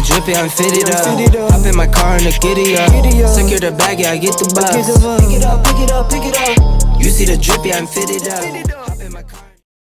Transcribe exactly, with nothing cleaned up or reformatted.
drip, yeah, I'm fitted up. Hop in my car and the giddy up. Secure the bag, yeah, I get the bus. Pick it up, pick it up, pick it up. You see the drip, yeah, I'm fitted up.